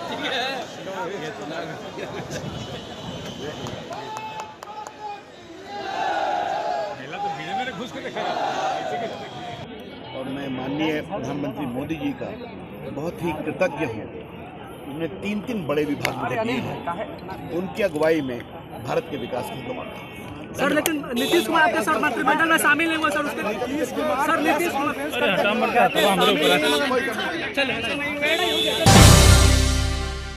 और मैं माननीय प्रधानमंत्री मोदी जी का बहुत ही कृतज्ञ हूँ। उन्होंने 3 बड़े विभाग मुझे दिए हैं। उनकी अगुवाई में भारत के विकास की कमान। सर लेकिन नीतीश कुमार आपके सर मंत्रिमंडल में शामिल नहीं हुए सर, उसके सर नीतीश कुमार